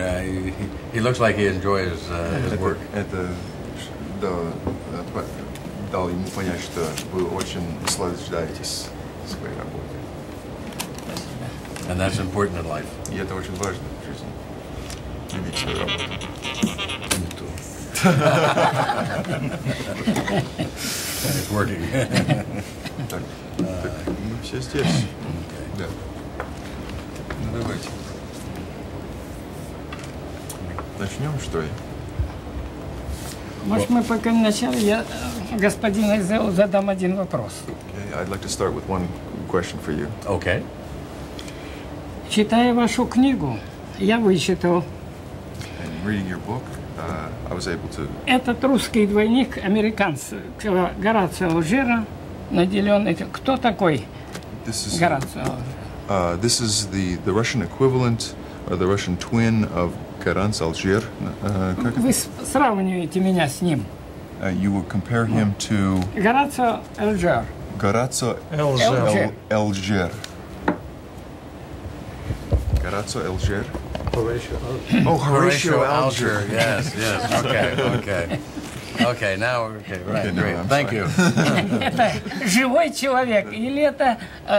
he looks like he enjoys his work. Это дал ему понять, что вы очень наслаждаетесь своей работой. And that's important in life. И это очень важно в жизни. Любить свою работу. It's working. Так, мы все здесь. Да. Ну, давайте. Начнем, что ли? Может, мы пока вначале я господину Изелу задам один вопрос. Okay, I'd like to start with one question for you. Okay. Читая вашу книгу, я вычитал, And reading your book, I was able to... этот русский двойник американца Горацио Алжира, наделенный... Кто такой Горацио? This is the Russian equivalent, or the Russian twin of Garance Alger. Вы сравниваете меня с ним. You would compare him to Горацио Алжир. Garance Alger. Garance Alger. Oh, Horatio Alger. Yes, yes. Okay. Okay, now, okay, right, Okay, no, great. I'm Thank sorry. you. Это живой человек или это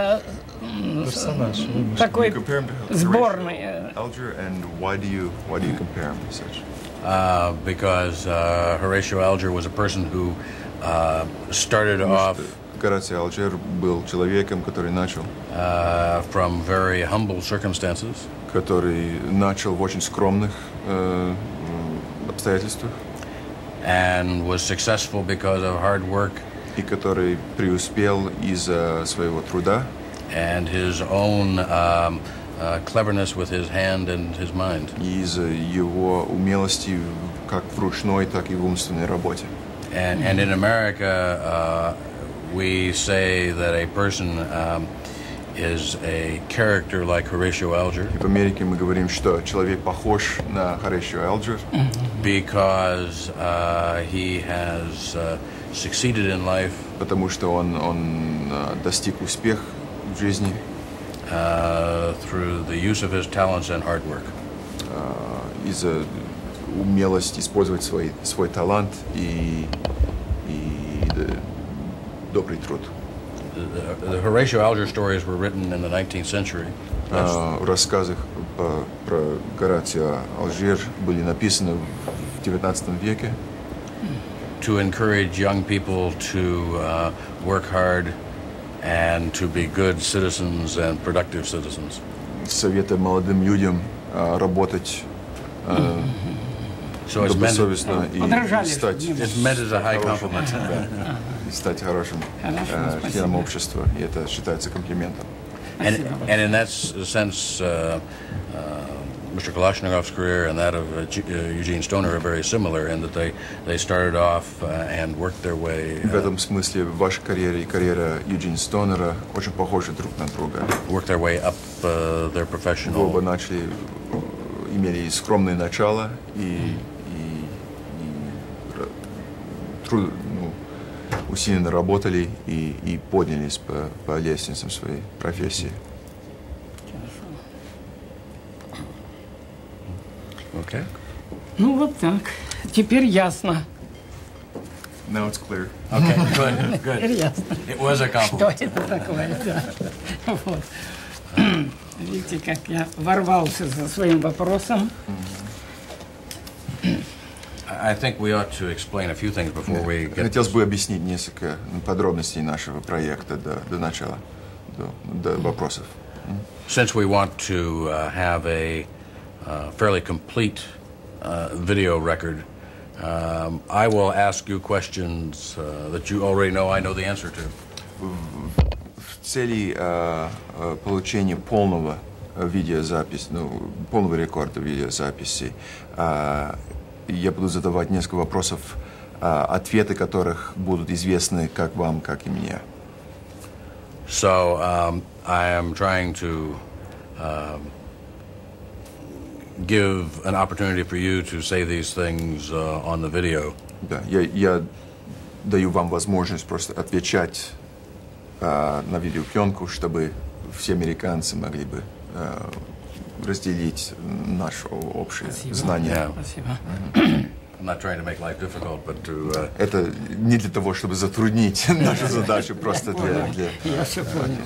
такой You compare him to сборный? Horatio Alger, and why do you compare him as such? Because Horatio Alger was a person who started off Горацио Алжир был человеком, который начал from very humble circumstances. Который начал в очень скромных обстоятельствах. And was successful because of hard work. И который преуспел из-за своего труда. And his own cleverness with his hand and his mind. И из-за его умелости как в ручной, так и в умственной работе. And in America, we say that a person is a character like Horatio Alger. В Америке мы говорим, что человек похож на Horatio Alger. Because he has succeeded in life. Потому что он достиг успеха в жизни. Through the use of his talents and hard work. Из-за умелости использовать свой талант и добрый труд. The Horatio Alger stories were written in the 19th century. Рассказы про Горацио Алжир были написаны в 19 веке. To encourage young people to work hard and to be good citizens and productive citizens. Советы молодым людям работать добросовестно и стать... It's meant as a high compliment. Стать хорошим членом общества, и это считается комплиментом. And in that sense, Mr. Kalashnikov's career and that of Eugene Stoner are very similar in that they started off and worked their way. В этом смысле ваша карьера и карьера Юджина Стонера очень похожи друг на друга. Worked their way up their professional. Оба имели скромное начало и усиленно работали и поднялись по лестницам своей профессии. Okay. Ну вот так. Теперь ясно. Now it's clear. Okay, good, good. Теперь ясно. It was a Что compliment. это такое, да. Вот. Видите, как я ворвался за своим вопросом. I think we ought to explain a few things before we get. Хотелось бы объяснить несколько подробностей нашего проекта до начала, до вопросов. Since we want to have a fairly complete video record, I will ask you questions that you already know I know the answer to. В цели получения полного видеозаписи, полного рекорда видеозаписи, я буду задавать несколько вопросов, ответы которых будут известны как вам, как и мне. So I am trying to give an opportunity for you to say these things on the video. Да, я даю вам возможность просто отвечать на видеопленку, чтобы все американцы могли бы разделить наши общие Спасибо. знания. Спасибо. I'm not trying to make life difficult, but to Это не для того, чтобы затруднить нашу задачу, просто для... Я все понял.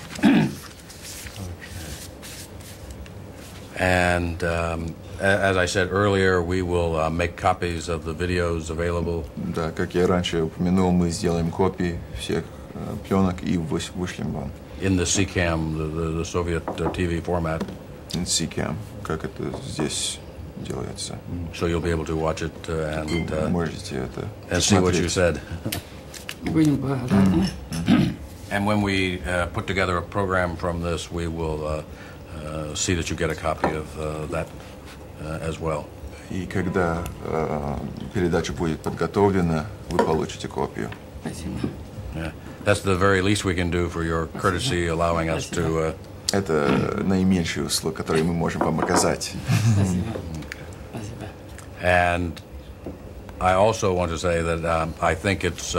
And as I said earlier, we will make copies of the videos available. Да, как я раньше упомянул, мы сделаем копии всех пленок и вышлем вам. In the CCAM, the Soviet TV format, CCAM, как это здесь делается. so you'll be able to watch it Вы можете это and see what you посмотреть. said. Будем благодарны. And when we put together a program from this, we will see that you get a copy of that as well. И когда передача будет подготовлена, вы получите копию. Спасибо. Yeah. That's the very least we can do for your courtesy, allowing us to. Это наименьшие услуги, которые мы можем вам оказать. Спасибо. Спасибо. And I also want to say that I think it's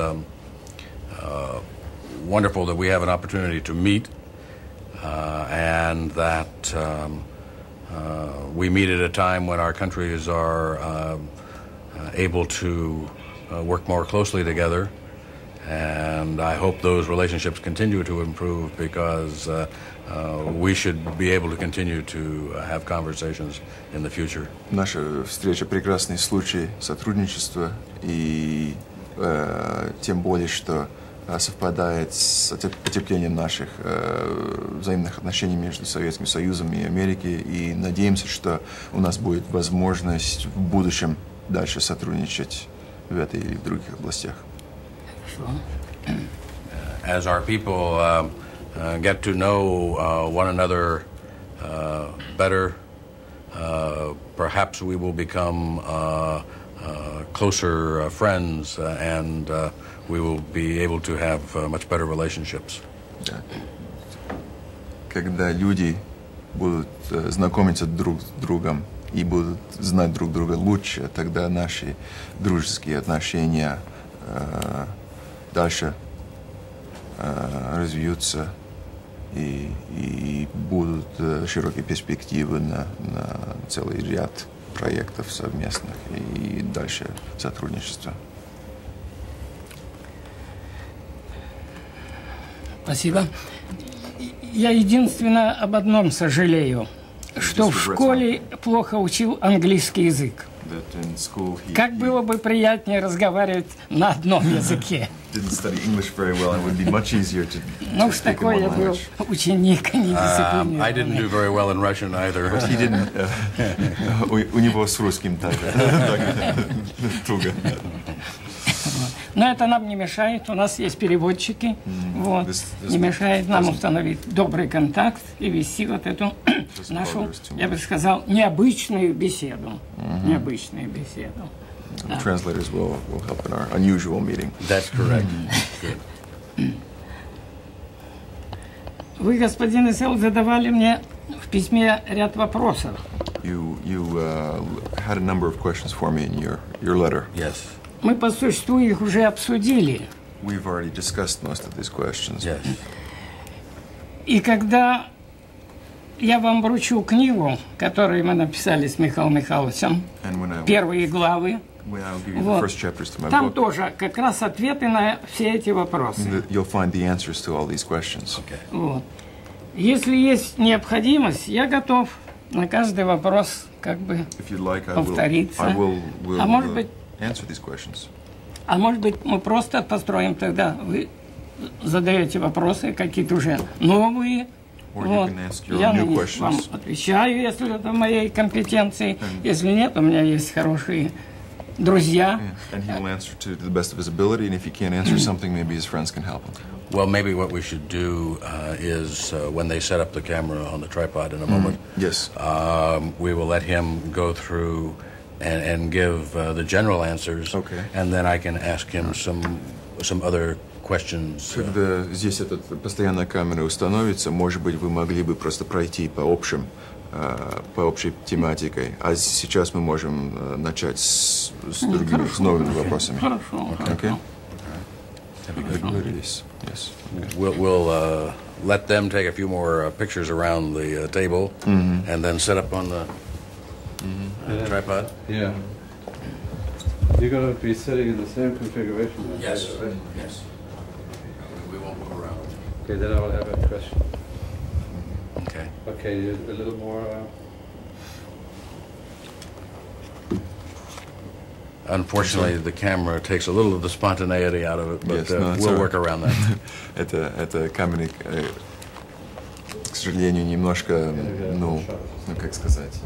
wonderful that we have an opportunity to meet, and that we meet at a time when our countries are able to work more closely together. And I hope those relationships continue to improve, because we should be able to continue to have conversations in the future. Наша встреча – прекрасный случай сотрудничества, и тем более, что совпадает с потеплением наших взаимных отношений между Советским Союзом и Америкой, и надеемся, что у нас будет возможность в будущем дальше сотрудничать в этой или в других областях. As our people get to know one another better, perhaps we will become closer friends, and we will be able to have much better relationships. Да. Когда люди будут знакомиться друг с другом и будут знать друг друга лучше, тогда наши дружеские отношения дальше развьются, и будут широкие перспективы на целый ряд проектов совместных и дальше сотрудничества. Спасибо. Я единственно об одном сожалею, что в школе плохо учил английский язык. Как было бы приятнее разговаривать на одном языке. Ну уж такой я был ученик, а не дисциплинированный. I didn't do very well in Russian either. У него с русским так туго. Но это нам не мешает, у нас есть переводчики, вот, не мешает нам установить добрый контакт и вести вот эту нашу, я бы сказал, необычную беседу. Необычную беседу. The translators will help in our unusual meeting. That's correct. Good. Вы, господин Исел, задавали мне в письме ряд вопросов. You had a number of questions for me in your letter. Yes. Мы по существу их уже обсудили. We've already discussed most of these questions. Yes. И когда я вам вручу книгу, которую мы написали с Михаилом Михайловичем, первые главы, When I'll give you the вот, first chapters to my там book, тоже как раз ответы на все эти вопросы. you'll find the answers to all these questions. Okay. Вот. Если есть необходимость, я готов на каждый вопрос как бы If you'd like, повториться. I will А может быть, answer these questions. мы просто построим тогда. Вы задаете вопросы какие-то уже новые. Or you Вот. can ask your Я на new них вам questions. отвечаю, если это в моей компетенции. Если нет, у меня есть хорошие друзья. And he will answer to the best of his ability, and if he can't answer something, maybe his friends can help him. Well, maybe what we should do is when they set up the camera on the tripod in a moment, Yes. we will let him go through and give the general answers, Okay. and then I can ask him some other questions. Когда здесь эта постоянная камера установится, может быть, вы могли бы просто пройти по общей тематике. А сейчас мы можем начать с другими, с новыми вопросами. Хорошо. Okay? Договорились. Yes. We'll let them take a few more pictures around the table, and then set up on the tripod. Yeah. You're going to be sitting in the same configuration? Yes. Yes. We won't move around. Okay, then I will have a question. Okay. Okay, a little more. Unfortunately, the camera takes a little of the spontaneity out of it, but Yes, no, it's we'll all work right. around that. Это камера, к сожалению, немножко, ну как сказать,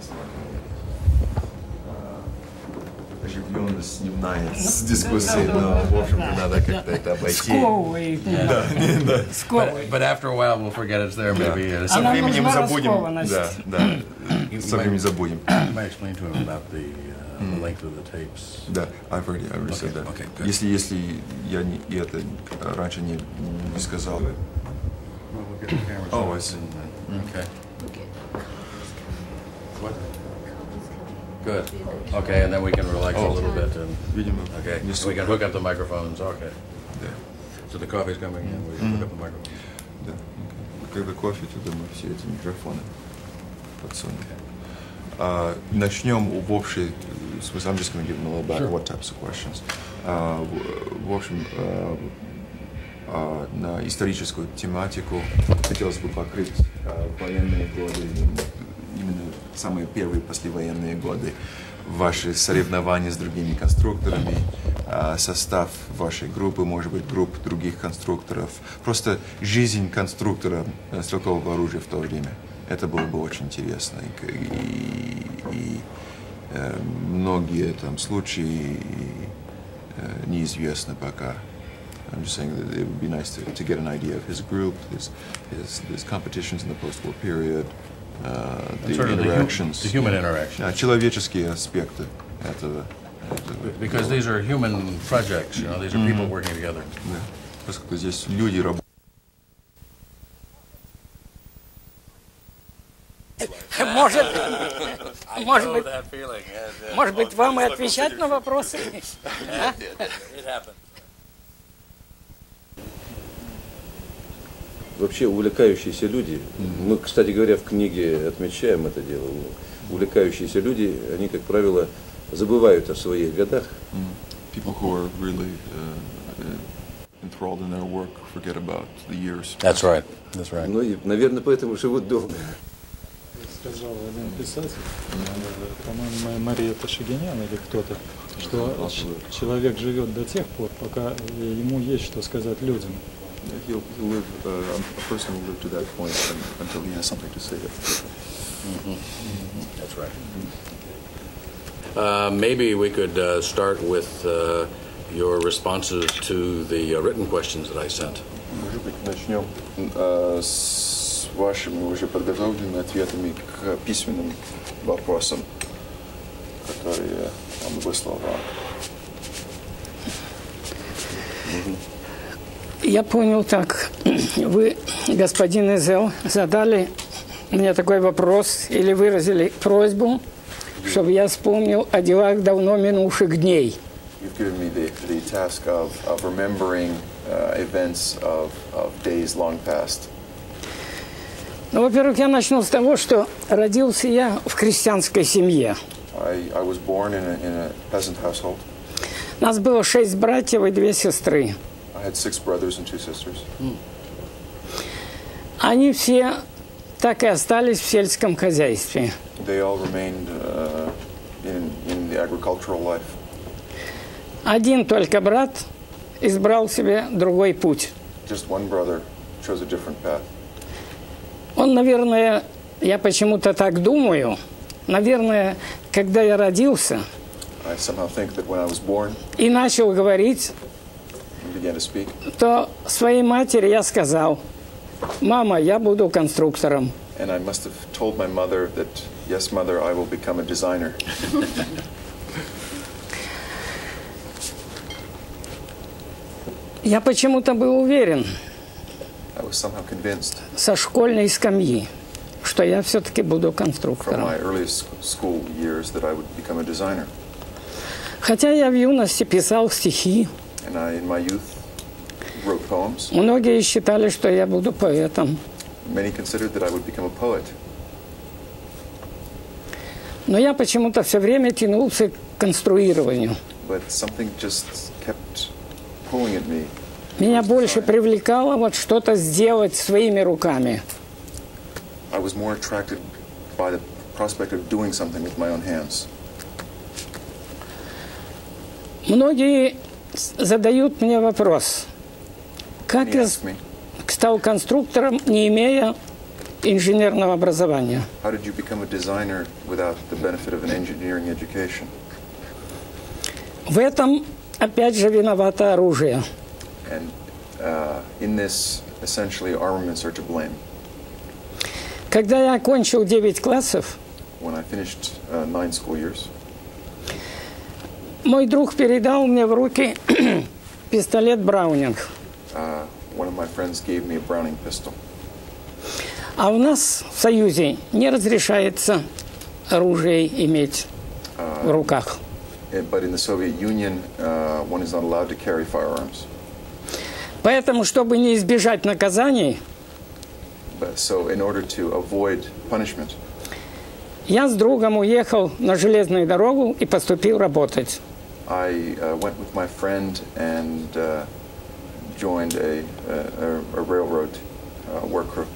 оживленность снимает с дискуссии, но, в общем-то, надо как-то это обойти. Сковывает. Сковывает. But after a while, we'll forget it's there, maybe. Со Она временем нужна забудем. раскованность. Да. Со временем забудем. You might explain to him about the length of the tapes. Да, I've already said that. Okay, good. Если я это раньше не сказал. Well, we'll get the cameras Oh, on I see. and then- Okay. What? Good. Okay, and then we can relax a little bit and. Видимо, Okay, не we can hook up the microphones. Okay. Да. So the coffee's coming in. We can hook up the microphones. Да. Когда кофе, тогда мы все эти микрофоны подсунем. Начнем в общей смысле. I'm just going to give them a little back. What types of questions? В общем, на историческую тематику хотелось бы покрыть военные годы, именно самые первые послевоенные годы, ваши соревнования с другими конструкторами, состав вашей группы, может быть, групп других конструкторов, просто жизнь конструктора стрелкового оружия в то время. Это было бы очень интересно. И многие там случаи неизвестны пока. I'm just saying that it would be nice to get an idea of his group, his competitions in the post-war period, the Sort of interactions. the human interaction. Человеческие аспекты этого. Because these are human projects, you know, these are people working together. Да. Поскольку здесь люди работают. Может быть, вам и отвечать на вопросы? Вообще увлекающиеся люди, мы, кстати говоря, в книге отмечаем это дело, увлекающиеся люди, они, как правило, забывают о своих годах. People who are really enthralled in their work forget about the years. That's right. That's right. Ну и, наверное, поэтому живут долго. Сказал один писатель, по-моему, Мария Ташигинян или кто-то, что человек живет до тех пор, пока ему есть что сказать людям. He'll live, a person will live to that point until he has something to say. That's right. Maybe we could start with your responses to the written questions that I sent. Может быть, начнем с вашими уже подготовленными ответами к письменным вопросам, которые он выслал вам. Я понял так. Вы, господин Эзел, задали мне такой вопрос или выразили просьбу, чтобы я вспомнил о делах давно минувших дней. You've given me the task of remembering events of days long past. Ну, во-первых, я начну с того, что родился я в крестьянской семье. I was born in a peasant household. Нас было 6 братьев и 2 сестры. I had 6 brothers and 2 sisters. Они все так и остались в сельском хозяйстве. They all remained in the agricultural life. Один только брат избрал себе другой путь. Just one brother chose a different path. Он, наверное, я почему-то так думаю, наверное, когда я родился I somehow think that when I was born и начал говорить, and began to speak, то своей матери я сказал: «Мама, я буду конструктором». and I must have told my mother that, yes, mother, I will become a designer. Я почему-то был уверен I was somehow convinced со школьной скамьи, что я все-таки буду from конструктором. my earliest school years that I would become a designer. Хотя я в юности писал стихи, And I, in my youth, wrote poems. Многие считали, что я буду поэтом. Many considered that I would become a poet. Но я почему-то все время тянулся к конструированию. But something just kept pulling at me. Меня больше привлекало вот что-то сделать своими руками. I was more attracted by the prospect of doing something with my own hands. Многие задают мне вопрос, как Many я ask me, стал конструктором, не имея инженерного образования. how did you become a designer without the benefit of an engineering education? В этом опять же виновато оружие. And in this, essentially, armaments are to blame. Когда я окончил 9 классов, When I finished 9 school years, мой друг передал мне в руки пистолет Браунинг. one of my friends gave me a Browning pistol. А у нас в Союзе не разрешается оружие иметь в руках. But in the Soviet Union, one is not allowed to carry firearms. Поэтому, чтобы не избежать наказаний, So in order to avoid punishment, я с другом уехал на железную дорогу и поступил работать. I went with my friend and joined a railroad work crew.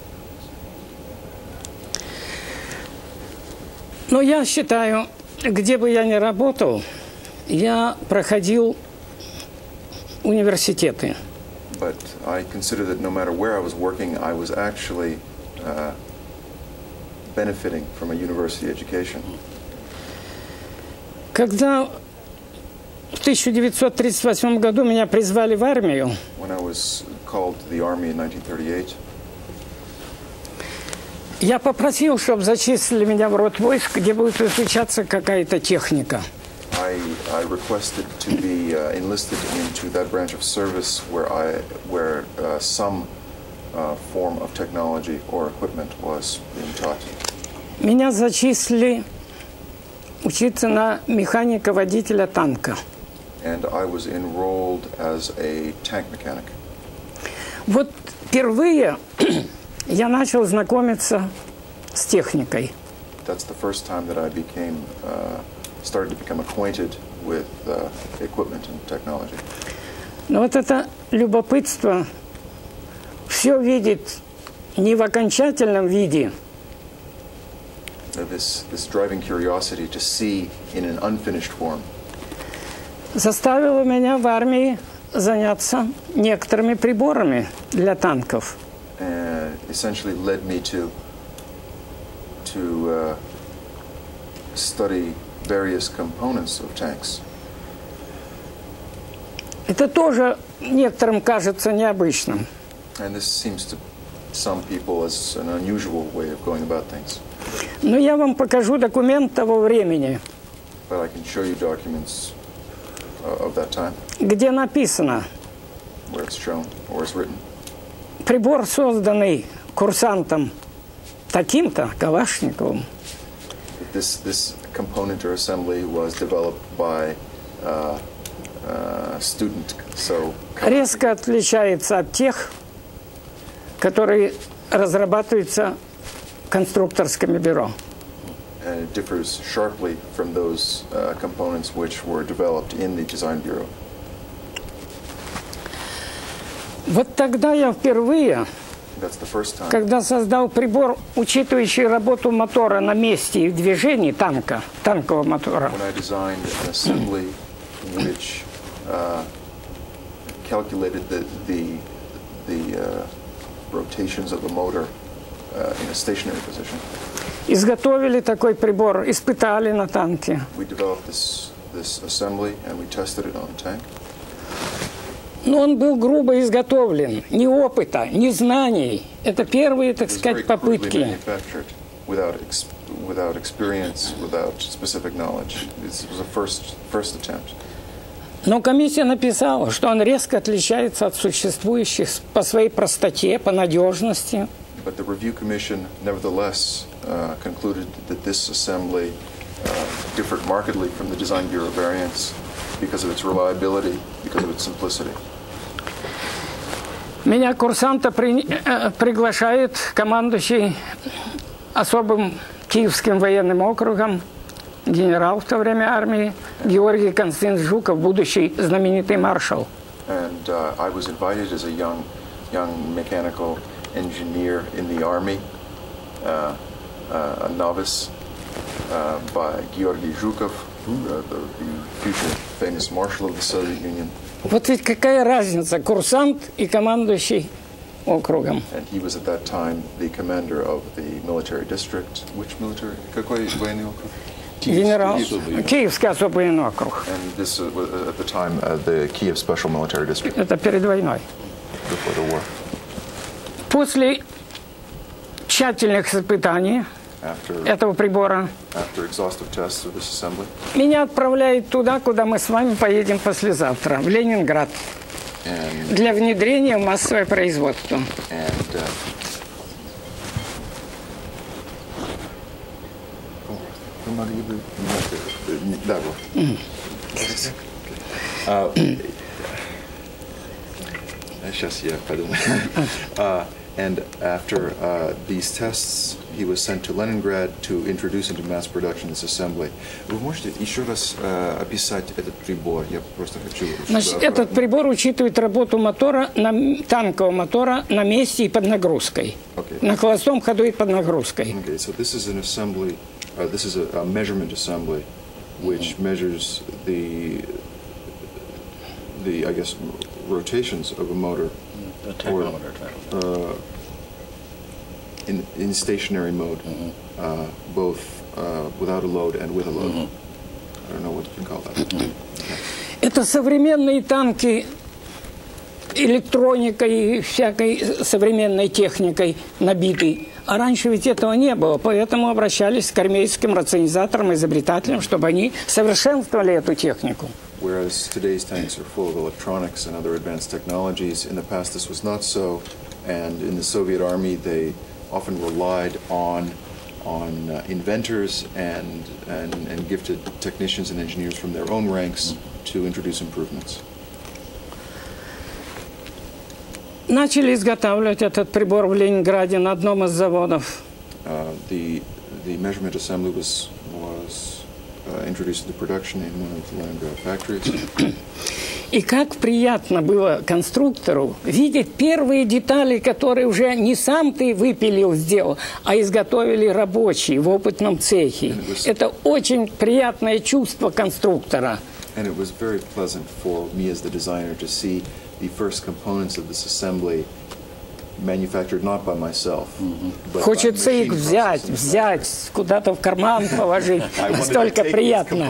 Но я считаю, где бы я ни работал, я проходил университеты. But I consider that no matter where I was working, I was actually benefiting from a university education. Когда в 1938 году меня призвали в армию, When I was called to the army in 1938, я попросил, чтобы зачислили меня в род войск, где будет изучаться какая-то техника. I requested to be enlisted into that branch of service where some form of technology or equipment was being taught. Меня зачислили учиться на механика-водителя танка. And I was enrolled as a tank mechanic. Вот впервые я начал знакомиться с техникой. That's the first time that I started to become acquainted with equipment and technology. Но вот это любопытство все видеть не в окончательном виде, This driving curiosity to see in an unfinished form заставило меня в армии заняться некоторыми приборами для танков. essentially led me to study various components of tanks. Это тоже некоторым кажется необычным. And this seems to some people as an unusual way of going about things. Но я вам покажу документ того времени, But I can show you documents of that time где написано: where it's shown or it's written. прибор, созданный курсантом таким-то, Калашниковым, This component or assembly was developed by student. So резко отличается от тех, которые разрабатываются конструкторскими бюро. and it differs sharply from those components which were developed in the design bureau. Вот тогда я впервые, That's the first time. когда создал прибор, учитывающий работу мотора на месте и в движении танка, танкового мотора, When I designed an assembly which calculated the rotations of the motor in a stationary position, изготовили такой прибор, испытали на танке. we developed this assembly and we tested it on a tank. Но он был грубо изготовлен, ни опыта, ни знаний. Это первые, так It was сказать, very crudely попытки. manufactured without experience, without specific knowledge. This was a first attempt. Но комиссия написала, что он резко отличается от существующих по своей простоте, по надежности. But the review commission nevertheless concluded that this assembly differed markedly from the design bureau variants because of its reliability, because of its simplicity. Меня курсанта приглашает командующий особым Киевским военным округом, генерал в то время армии, Георгий Константинович Жуков, будущий знаменитый маршал. And I was invited as a young mechanical engineer in the army, a novice, by Georgy Zhukov, the future famous marshal of the Soviet Union. Вот ведь какая разница, курсант и командующий округом. And he was at that time the commander of the military district. Which military? Какой военный округ? Генерал Киевский особый военный округ. And this was at the time the Kiev Special Military District. Это перед войной. Before the war. После тщательных испытаний этого прибора After exhaustive tests of this assembly, меня отправляют туда, куда мы с вами поедем послезавтра, в Ленинград, для внедрения в массовое производство. Сейчас я подумаю. And after these tests, he was sent to Leningrad to introduce into mass production this assembly. Вы можете еще раз описать этот прибор? Я просто хочу... Значит, этот прибор учитывает работу мотора, танкового мотора на месте и под нагрузкой. На холостом ходу и под нагрузкой. Okay, so this is an assembly, this is a measurement assembly, which measures the I guess, rotations of a motor. A tachometer. In stationary mode, both without a load and with a load. I don't know what you can call that. Это современные танки электроникой и всякой современной техникой набиты. А раньше ведь этого не было, поэтому обращались к армейским рационизаторам, изобретателям, чтобы они совершенствовали эту технику. Whereas today's tanks are full of electronics and other advanced technologies, in the past this was not so, and in the Soviet Army they often relied on inventors and gifted technicians and engineers from their own ranks to introduce improvements. Начали изготавливать этот прибор в Ленинграде на одном из заводов. The measurement assembly was introduced into production in one of the Leningrad factories. И как приятно было конструктору видеть первые детали, которые уже не сам ты выпилил, сделал, а изготовили рабочие в опытном цехе. Это очень приятное чувство конструктора. And it was very pleasant for me as the designer to see the first components of this assembly manufactured not by myself. Хочется их взять, куда-то в карман положить. Настолько приятно.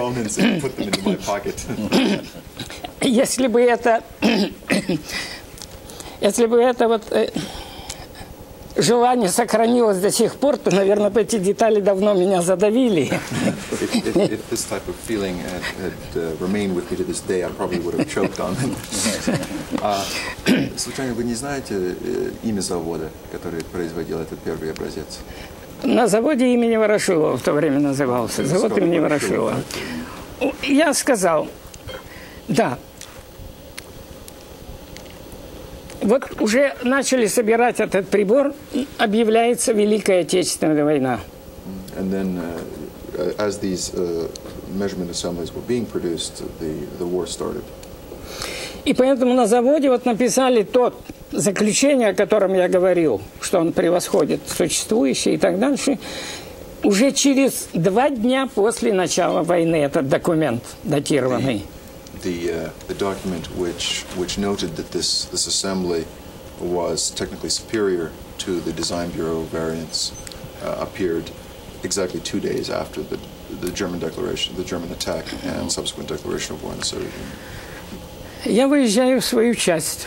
Если бы это вот желание сохранилось до сих пор, то, наверное, эти детали давно меня задавили. If this type of feeling had remained with me to this day, I probably would have choked on them. Случайно вы не знаете имя завода, который производил этот первый образец? На заводе имени Ворошилова в то время назывался. Завод имени Ворошилова. Я сказал, да. Вот уже начали собирать этот прибор, объявляется Великая Отечественная война. And then, as these measurement assemblies were being produced, the war started. И поэтому на заводе вот написали то заключение, о котором я говорил, что он превосходит существующее и так дальше. Уже через 2 дня после начала войны этот документ датированный. The document which noted that this assembly was technically superior to the Design Bureau variants appeared exactly 2 days after the German declaration, the German attack and subsequent declaration of war in the Soviet Union. Я выезжаю в свою часть.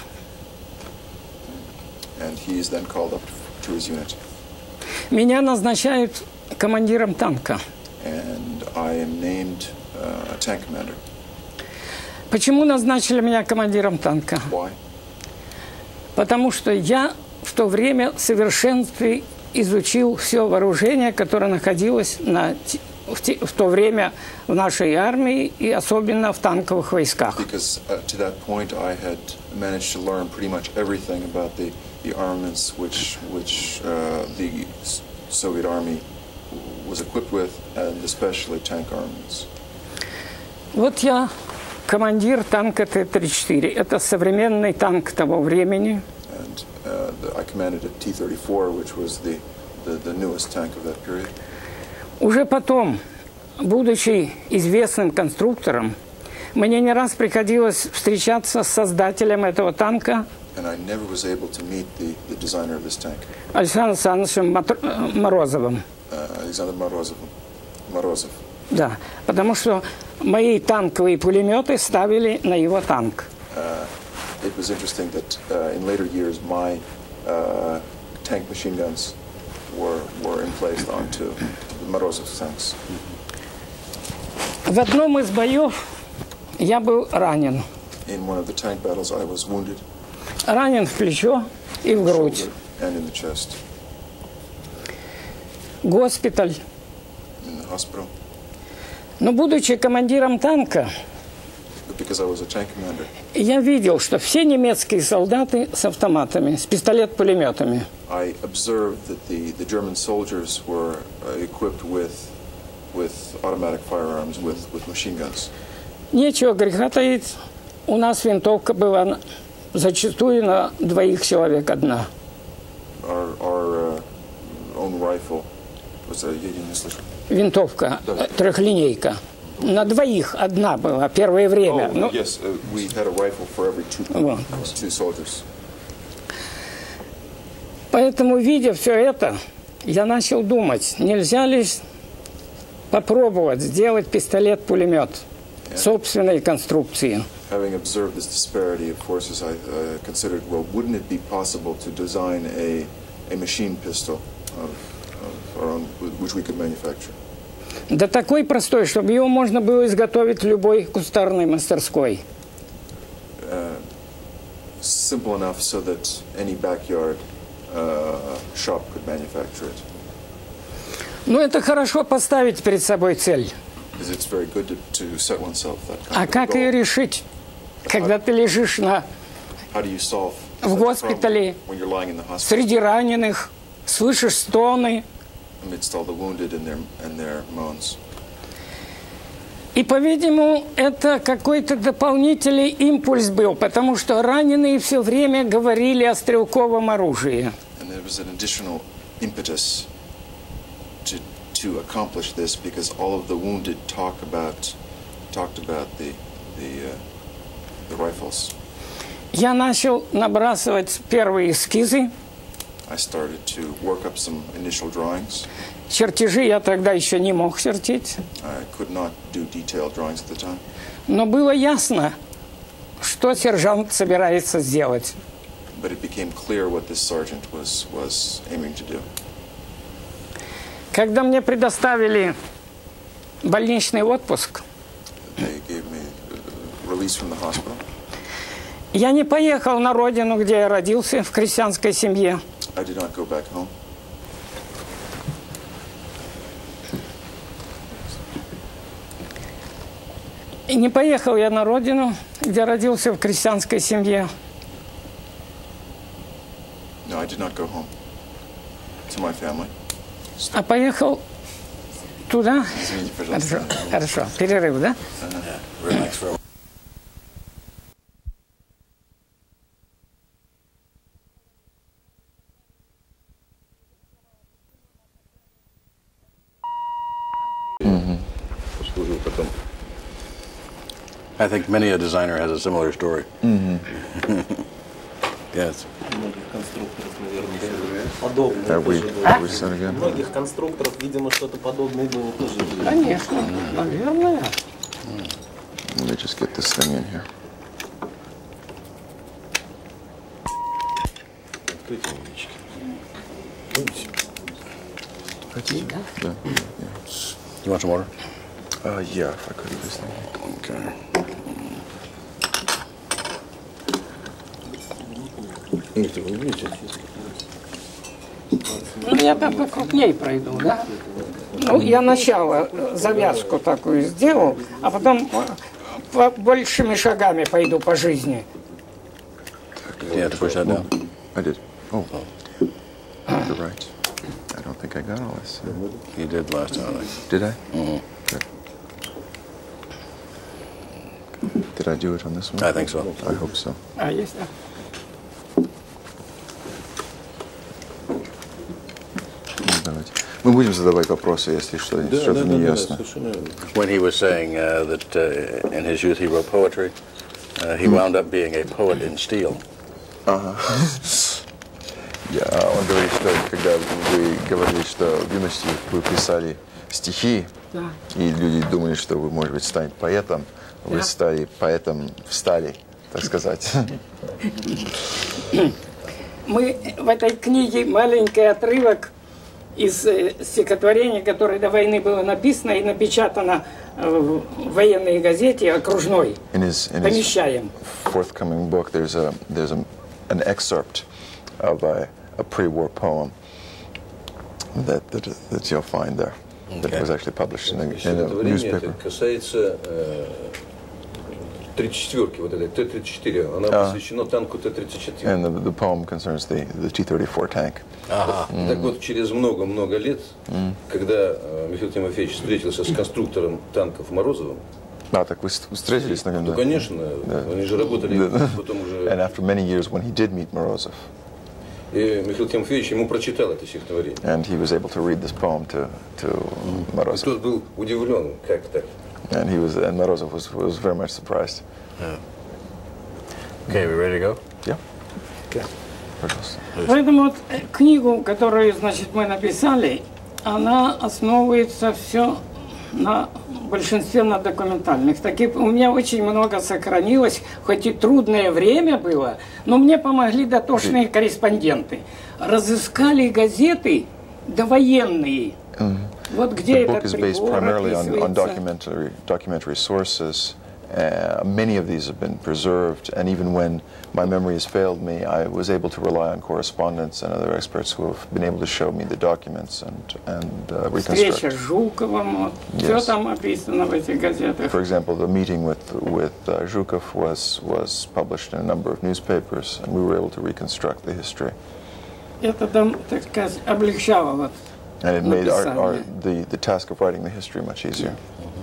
And he is then called up to his unit. Меня назначают командиром танка. And I am named a tank commander. Почему назначили меня командиром танка? Why? Потому что я в то время в совершенстве изучил все вооружение, которое находилось на в то время в нашей армии и особенно в танковых войсках. Because to that point I had managed to learn pretty much everything about the armaments which the Soviet Army was equipped with, and especially tank armaments. Вот я командир танка Т-34. Это современный танк того времени. And I commanded a T-34, which was the newest tank of that period. Уже потом, будучи известным конструктором, мне не раз приходилось встречаться с создателем этого танка And I never was able to meet the designer of this tank, Александром Александровичем Морозовым. Alexander Morozov. Да, потому что мои танковые пулеметы ставили на его танк. It was interesting that in later years my tank machine guns were emplaced onto the Morozov's tanks. В одном из боев я был ранен. In one of the tank battles I was wounded, Ранен в плечо и в грудь. shoulder and in the chest, Госпиталь. in the hospital. Но будучи командиром танка, But because I was a tank commander, я видел, что все немецкие солдаты с автоматами, с пистолет-пулеметами. I observed that the German soldiers were equipped with automatic firearms, with machine guns. Нечего греха таить. У нас винтовка была зачастую на двоих человек одна. Our own rifle was я не слышу. Винтовка, трехлинейка. На двоих одна была первое время. Oh, yes, we had a rifle for every Вот. two soldiers. Поэтому, видя все это, я начал думать, нельзя ли попробовать сделать пистолет-пулемет собственной конструкции. Having observed this disparity of forces, I considered, well, wouldn't it be possible to design a machine pistol of our own, which we could manufacture? Да такой простой, чтобы его можно было изготовить в любой кустарной мастерской. Simple enough so that any backyard shop could manufacture it. Ну, это хорошо поставить перед собой цель. Because it's very good to set oneself that kind А of как ее goal. решить, когда ты лежишь How do you solve в such a госпитале, problem when you're lying in the hospital среди раненых, слышишь стоны? amidst all the wounded and their moans? И, по-видимому, это какой-то дополнительный импульс был, потому что раненые все время говорили о стрелковом оружии. And there was an additional impetus to accomplish this because all of the wounded talked about the rifles. Я начал набрасывать первые эскизы. I started to work up some initial drawings. Чертежи я тогда еще не мог чертить. I could not do detailed drawings at the time. Но было ясно, что сержант собирается сделать. But it became clear what this sergeant was aiming to do. Когда мне предоставили больничный отпуск, They gave me release from the hospital. я не поехал на родину, где я родился, в крестьянской семье. I did not go back home. И не поехал я на родину, где родился, в крестьянской семье. No, I did not go home to my family. А поехал туда. Извините, пожалуйста. Хорошо, хорошо. Перерыв, да? Relax for a while. Послужил потом. I think many a designer has a similar story. Yes. Многих конструкторов, наверное, подобное That we тоже было. said again. Многих конструкторов, видимо, что-то подобное было тоже. Конечно, наверное. Let me just get this thing in here. Открытие яички. Хотите? Да. You want some water? Yeah, if I could this thing. Okay. Нет, вы видите? Ну, я так покрупнее пройду, да? Ну, я начало, завязку такую сделал, а потом большими шагами пойду по жизни. You have to push that down. I did. Oh, you're right. I don't think I got all this. You did last time. Did I? Good. Did I do it on this one? I think so. I hope so. А есть, да. Давайте. Мы будем задавать вопросы, если что-то не ясно. совершенно верно. When he was saying that in his youth he wrote poetry, he wound up being a poet in steel. Он говорит, что когда вы говорили, что в юности вы писали стихи, Да. и люди думали, что вы, может быть, станете поэтом, вы стали поэтом в стали, так сказать. Мы в этой книге маленький отрывок из стихотворения, которое до войны было написано и напечатано в военной газете окружной. In his Помещаем. forthcoming book, there's an excerpt of a pre-war poem that you'll find there. That was actually published in a Стихотворение это newspaper. касается 34-ки, вот этой Т-34, она посвящена танку Т-34. And the poem concerns the T-34 tank. Так вот, через много-много лет, когда Михаил Тимофеевич встретился с конструктором танков Морозовым, Так вы встретились, наверное? ну, конечно, они же работали потом уже... And after many years, when he did meet Morozov, И Михаил Тимофеевич ему прочитал это стихотворение. and he was able to read this poem to И Morozov, тот был удивлен, как так. and Morozov was very much surprised. Okay, we ready to go? Yeah. Пожалуйста. Поэтому вот книгу, которую, значит, мы написали, она основывается все на большинстве на документальных. Таких у меня очень много сохранилось, хоть и трудное время было, но мне помогли дотошные корреспонденты. Разыскали газеты довоенные. Вот где The book этот is based прибор primarily on описывается. documentary sources. Many of these have been preserved, and even when my memory has failed me, I was able to rely on correspondents and other experts who have been able to show me the documents and Встреча reconstruct. с Жуковым, вот, все Yes. там описано в этих газетах. For example, the meeting with Zhukov was published in a number of newspapers, and we were able to reconstruct the history. Это там, так сказать, облегчало вот. And it made Написание. the task of writing the history much easier.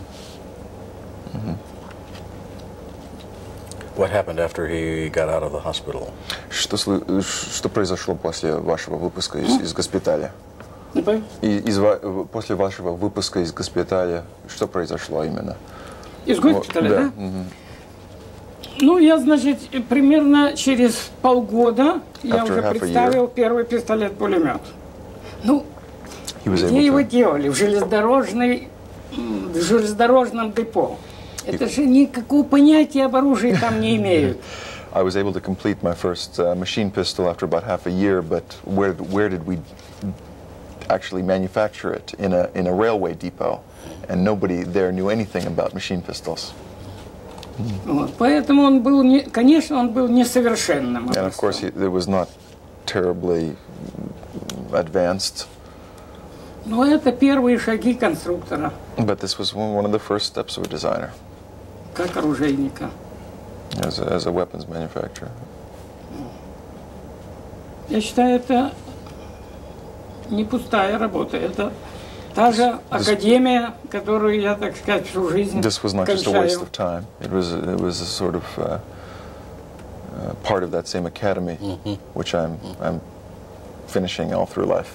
What happened after he got out of the hospital? Что произошло после вашего выпуска из госпиталя? Не понял? После вашего выпуска из госпиталя, что произошло именно? Из госпиталя, Да. да? Ну, я, значит, примерно через полгода я After уже half a представил первый пистолет-пулемет. Ну, He was где его able to, делали? В железнодорожном депо. Это же никакого понятия об оружии там не имеют. I was able to complete my first machine pistol after about half a year, but where did we actually manufacture it? In a railway depot, and nobody there knew anything about machine pistols. Вот. Поэтому он был, конечно, он был несовершенным. And of course, it was not terribly advanced, Но это первые шаги конструктора, but this was one of the first steps of a designer как оружейника. as a weapons manufacturer. Я считаю, это не пустая работа. Это та же академия, которую я, так сказать, всю жизнь This was not just a waste кончаю. of time. It was a sort of part of that same academy, which I'm finishing all through life.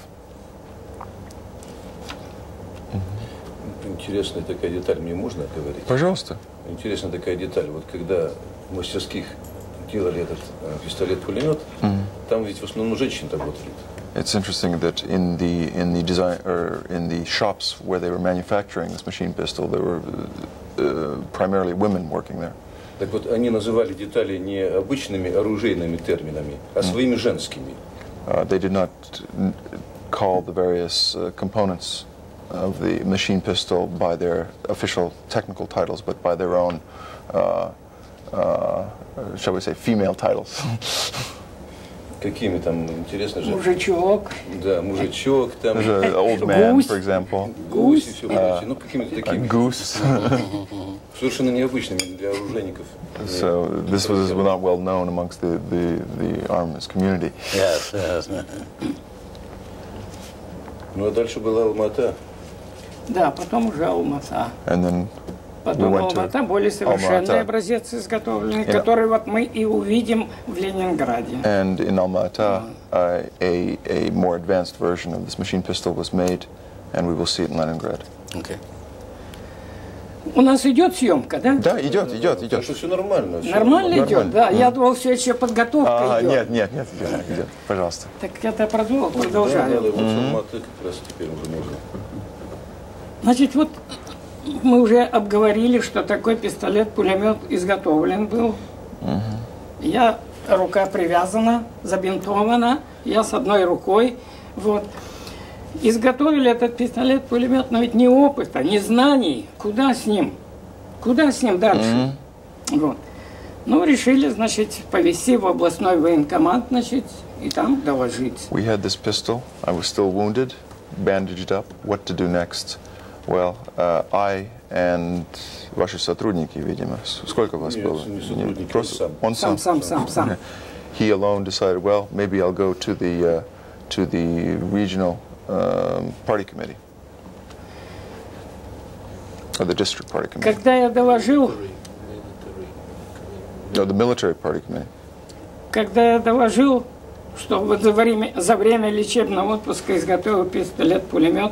Интересная такая деталь, мне можно говорить? Пожалуйста. Интересная такая деталь. Вот когда в мастерских делали этот пистолет-пулемет, там ведь в основном женщины работали. It's interesting that in the design or in the shops where they were manufacturing this machine pistol, there were primarily women working there. Так вот, они называли детали не обычными оружейными терминами, а своими женскими. They did not call the various components of the machine pistol by their official technical titles, but by their own, shall we say, female titles. Какими там, интересно же. Мужичок, Да, мужичок там, There's an old man, Goose. for example. гусь и все прочее. Ну, какими-то A такими. goose. Совершенно необычными для оружейников. So this was not well known amongst the armaments community. Yes, yes. Ну, а дальше была Алма-Ата. да, потом уже Алмата. And then Потом We went to Алмата, более совершенный Alma-Ata. образец изготовленный, Yeah. который вот мы и увидим в Ленинграде. and in Alma-Ata, a more advanced version of this machine pistol was made, and we will see it in Leningrad. Okay. У нас идет съемка, да? Да, идет. Так что все нормально. всё Нормально идет? Нормально. Да, я думал, все еще подготовка идет. Нет, идет. Пожалуйста. Так это Да, продолжаю. вот с Алма-Аты как раз теперь уже можно. Значит, вот мы уже обговорили, что такой пистолет-пулемет изготовлен был. Я, рука привязана, забинтована, я с одной рукой. Вот. Изготовили этот пистолет-пулемет, но ведь ни опыта, ни знаний. Куда с ним? Куда с ним дальше? Вот. Ну, решили, значит, повезти в областной военкомат, значит, и там доложить. We had this pistol. I was still wounded, bandaged up. What to do next? Well, I and ваши сотрудники, видимо. Сколько вас Нет, было? не сотрудники, Просто он сам. он сам. Сам. He alone decided, well, maybe I'll go to the regional party committee, or the district party committee, Когда я доложил, no, the military party committee. Что вот за время лечебного отпуска изготовил пистолет-пулемет,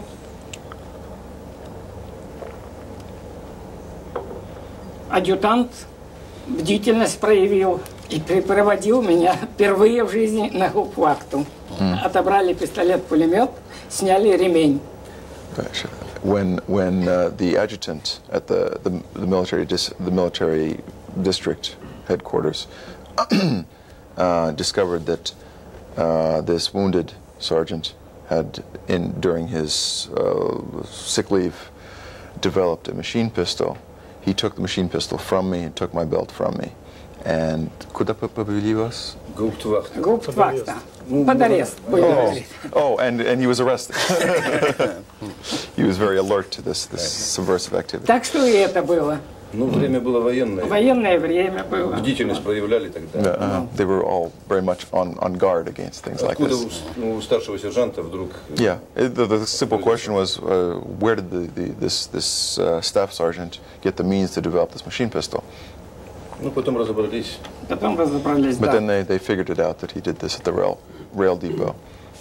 адъютант бдительность проявил и припроводил меня впервые в жизни на гауптвахту. Отобрали пистолет-пулемет, сняли ремень. When the adjutant at the military district headquarters discovered that this wounded sergeant had, during his sick leave, developed a machine pistol. He took the machine pistol from me and took my belt from me. And куда повели вас? Гауптвахта. Гауптвахта. Под арест. Oh, and he was arrested. He was very alert to this subversive activity. Так что и это было. Ну, время было военное. Военное время было. Бдительность проявляли тогда. They were all very much on guard against things like Откуда this. у старшего сержанта вдруг... Yeah, the simple question was, where did this staff sergeant get the means to develop this machine pistol? Ну, потом разобрались. Потом разобрались, But да. then they figured it out that he did this at the rail depot.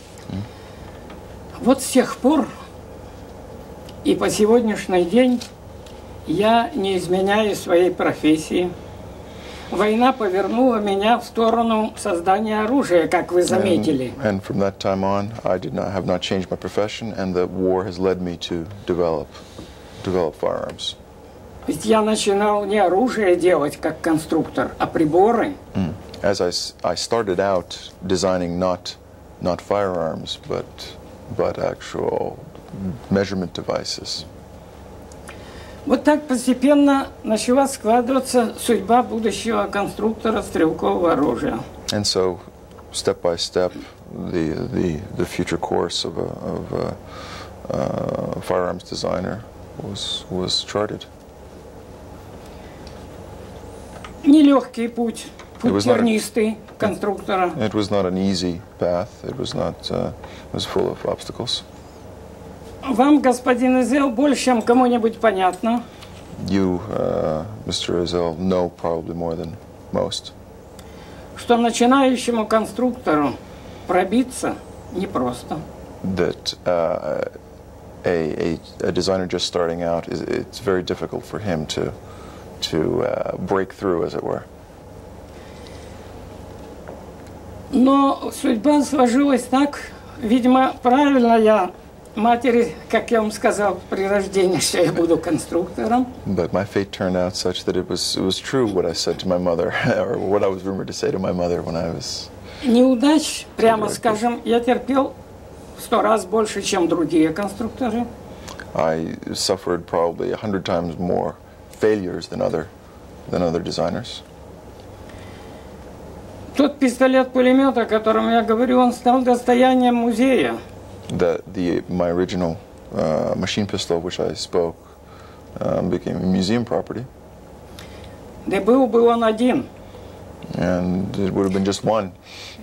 Вот с тех пор и по сегодняшний день я не изменяю своей профессии. Война повернула меня в сторону создания оружия, как вы заметили. And from that time on, I have not changed my profession, and the war has led me to develop firearms. Ведь я начинал не оружие делать как конструктор, а приборы. As I started out designing not firearms, but actual measurement devices. Вот так постепенно начала складываться судьба будущего конструктора стрелкового оружия. And so, step by step, the future course of a firearms designer was charted. Нелегкий путь, It was not a- тернистый конструктора. It was not an easy path. It was not. It was full of obstacles. Вам, господин Изел, больше, чем кому-нибудь понятно, You, Mr. Ezel, know probably more than most что начинающему конструктору пробиться непросто. that a designer just starting out it's very difficult for him to break through, as it were. Но судьба сложилась так, видимо, правильно я матери, как я вам сказал при рождении, что я буду конструктором. But my fate turned out such that it was true what I said to my mother, or what I was rumored to say to my mother when I was. Неудач, прямо скажем, я терпел в 100 раз больше, чем другие конструкторы. I suffered probably 100 times more failures than other designers. Тот пистолет-пулемет, о котором я говорю, он стал достоянием музея. My original machine pistol, which I spoke, became museum property. Да был бы он один. And it would have been just one.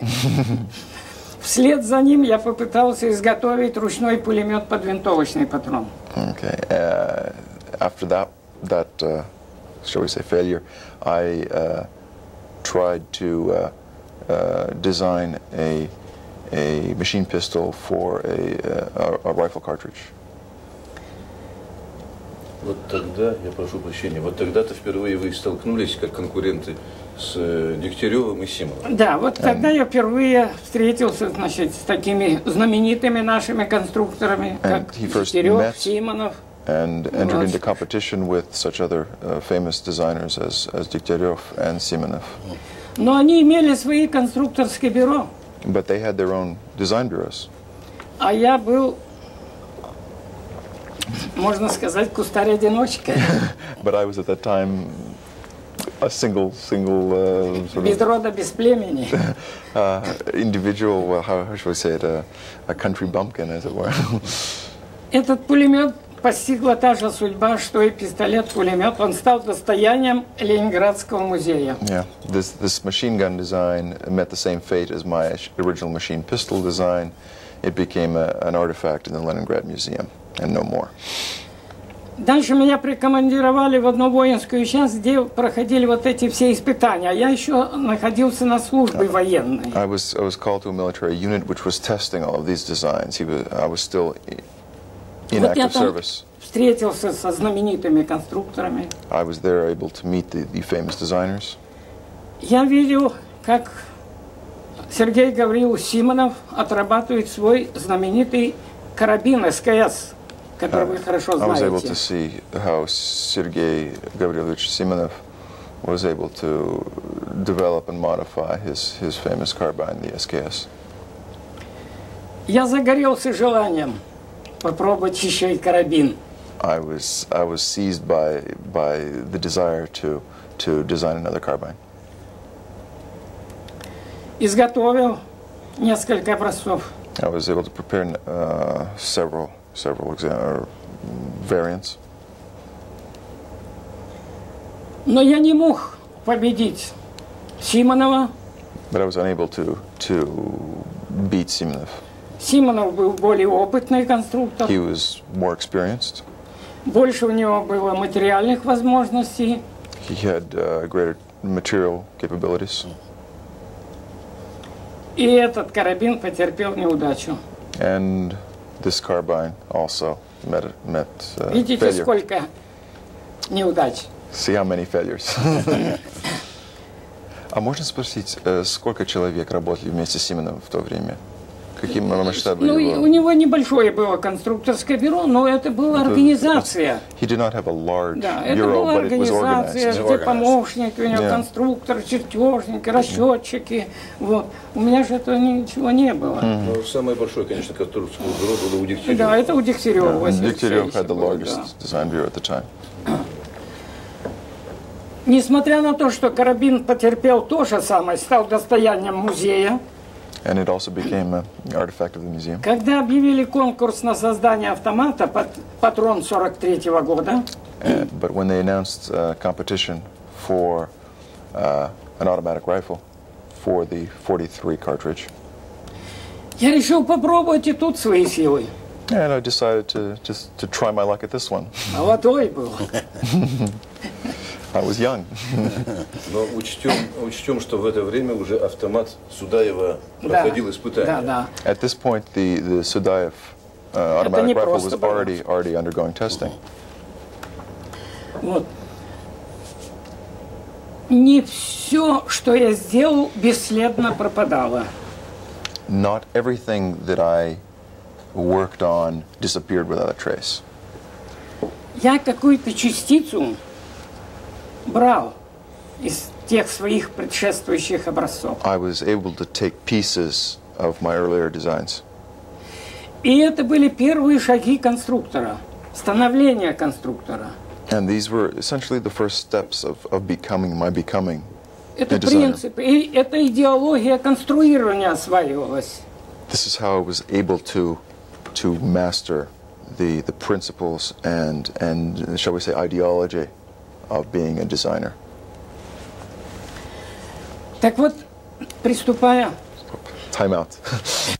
Вслед за ним я попытался изготовить ручной пулемет под винтовочный патрон. Okay. After that shall we say, failure, I tried to design a machine pistol for a rifle cartridge. Вот тогда, я прошу прощения, вот тогда-то впервые вы столкнулись как конкуренты с Дегтяревым и Симоновым. Да, вот тогда я впервые встретился, значит, с такими знаменитыми нашими конструкторами, как Дегтярев, Симонов. And entered into competition with such other famous designers as Degtyarev and Simonov. Но они имели свои конструкторские бюро. But they had their own design bureaus. А я был, можно сказать, кустарь-одиночка. But I was at that time a single sort Без рода, без племени. Individual, well, how should we say it, a country bumpkin, as it were. Этот пулемет постигла та же судьба, что и пистолет-пулемет. Он стал достоянием Ленинградского музея. Yeah, this machine gun design met the same fate as my original machine pistol design. It became an artifact in the Leningrad Museum, and no more. Дальше меня прикомандировали в одну воинскую часть, где проходили вот эти все испытания. А я еще находился на службе военной. I was called to a military unit which was testing all of these designs. I was still in Вот я active там service. встретился со знаменитыми конструкторами. I was there able to meet the famous designers. Я видел, как Сергей Гаврилович Симонов отрабатывает свой знаменитый карабин СКС, который вы хорошо I was able to знаете. see how Sergei Gavrilovich Simonov was able to develop and modify his famous carbine, the SKS. Я загорелся желанием попробовать еще и карабин. I was seized by the desire to design another carbine. Изготовил несколько образцов. I was able to prepare several variants. Но я не мог победить Симонова. But I was unable to beat Simonov. Симонов был более опытный конструктор. He was more experienced. Больше у него было материальных возможностей. He had greater material capabilities. И этот карабин потерпел неудачу. And this carbine also met Видите, failure. сколько неудач. See how many failures. А можно спросить, сколько человек работали вместе с Симоновым в то время? Каким масштабом Ну, его? у него небольшое было конструкторское бюро, но это была организация. He did not have a large Да, это bureau, была but it was организация, organized. где помощники, у него Yeah. конструктор, чертежники, расчетчики. Вот. У меня же этого ничего не было. Но самое большое, конечно, конструкторское бюро было у Дегтярева. Да, это у Дегтярева. Василия Degtyarev had the было, largest да. design bureau at the time. Несмотря на то, что карабин потерпел то же самое, стал достоянием музея, And it also became an artifact of the museum. когда объявили конкурс на создание автомата под патрон 43-го года, But when they announced competition for an automatic rifle for the 43 cartridge, я решил попробовать и тут свои силы. and I decided to try my luck at this one. Молодой был. I was young. Но учтем, что в это время уже автомат Судаева Да, проходил испытания. да, да. At this point, the Sudaev automatic не rifle was просто было. already undergoing testing. Вот. Не все, что я сделал, бесследно пропадало. Not everything that I worked on disappeared without a trace. Я какую-то частицу брал из тех своих предшествующих образцов. I was able to take pieces of my earlier designs. И это были первые шаги конструктора, становления конструктора. And these were essentially the first steps of becoming my becoming. Это дизайнер. принцип, и эта идеология конструирования осваивалась. This is how I was able to master the principles and shall we say ideology of being a designer. Так вот, приступая Time out.